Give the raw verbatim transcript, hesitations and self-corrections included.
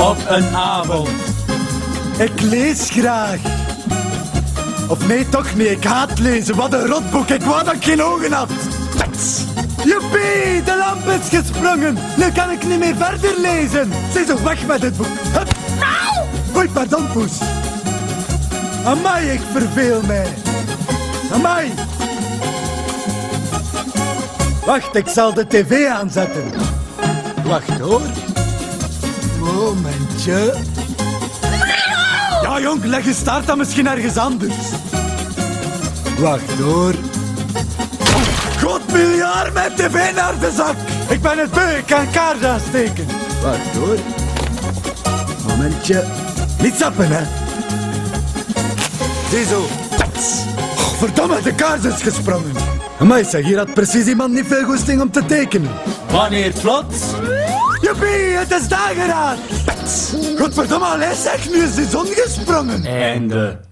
op een avond. Ik lees graag. Of nee, toch niet. Ik haat lezen. Wat een rotboek. Ik wou dat ik geen ogen had. Joepie, de lamp is gesprongen. Nu kan ik niet meer verder lezen. Zeg zo, weg met dit boek. Hup. Oei, pardon, poes. Amai, ik verveel mij. Amai. Wacht, ik zal de tv aanzetten. Wacht hoor. Momentje. Ja, jong, leg je staart dan misschien ergens anders. Wacht hoor. God miljard met tv naar de zak. Ik ben het beu, ik kan kaars aansteken. Wacht hoor. Momentje. Niet zappen, hè. Ziezo. Oh, verdomme, de kaars is gesprongen. Amai, zeg, hier had precies iemand niet veel goesting om te tekenen. Wanneer plots? Joepie, het is dageraad. Godverdomme, allee, zeg, nu is de zon gesprongen. Einde.